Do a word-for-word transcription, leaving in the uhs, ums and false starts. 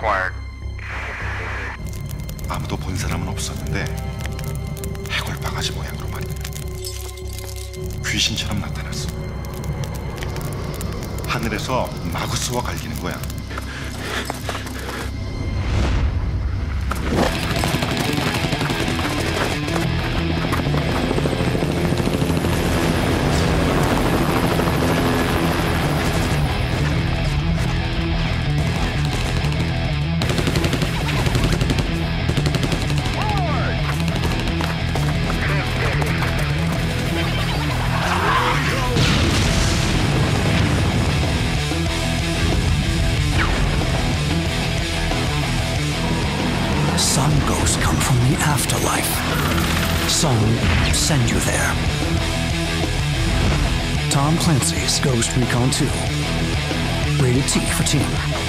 acquired. 아무도 본 사람은 없었는데 해골 바가지 모양으로 말이야. 귀신처럼 나타났어. 하늘에서 마구스와 갈기는 거야. Some ghosts come from the afterlife. Some send you there. Tom Clancy's Ghost Recon two. Rated T for teen.